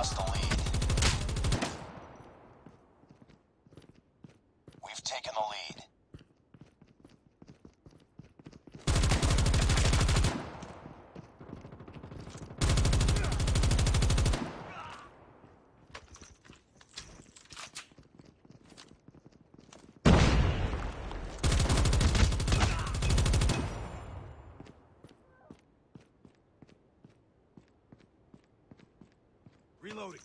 lost the lead. We've taken the lead. Reloading.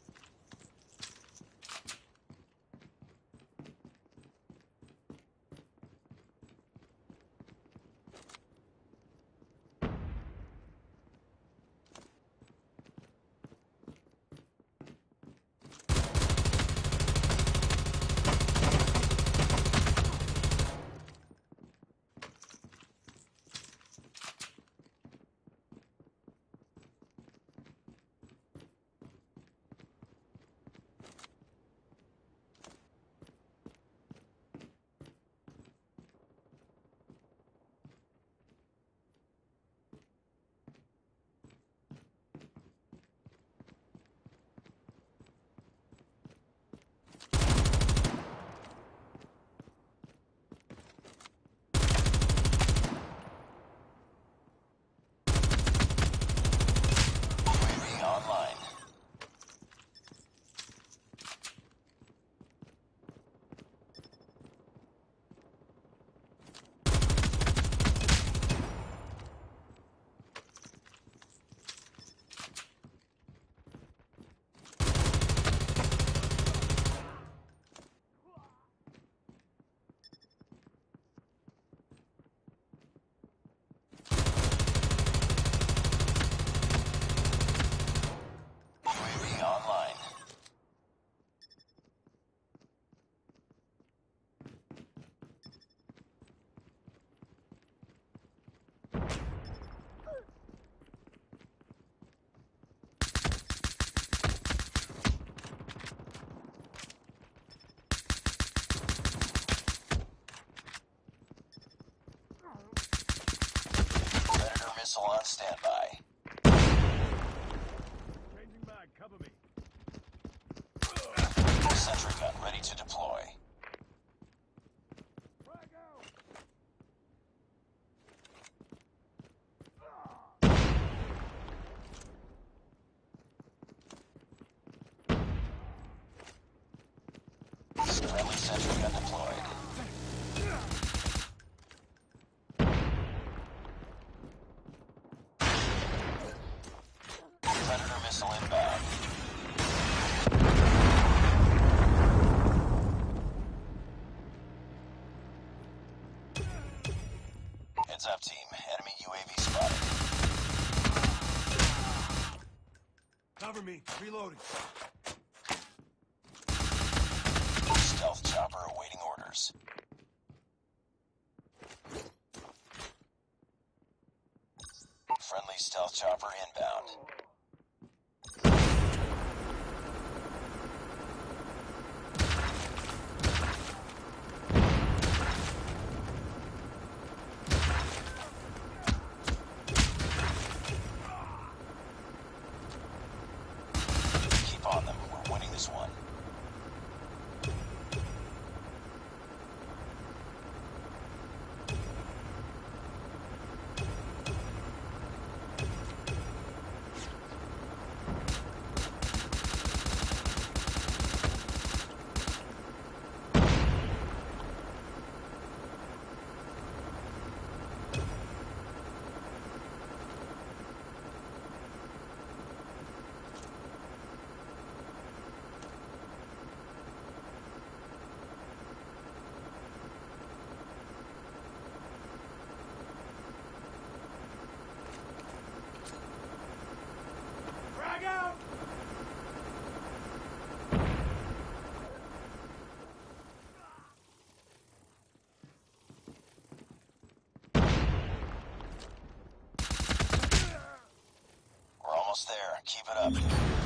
Missile on standby. Changing back, cover me. Sentry gun ready to deploy. Frag out. Friendly sentry gun deployed. Predator missile inbound. Heads up, team. Enemy UAV spotted. Cover me. Reloading. Stealth chopper awaiting orders. Friendly stealth chopper inbound. Keep on them. We're winning this one. Frag out. We're almost there. Keep it up.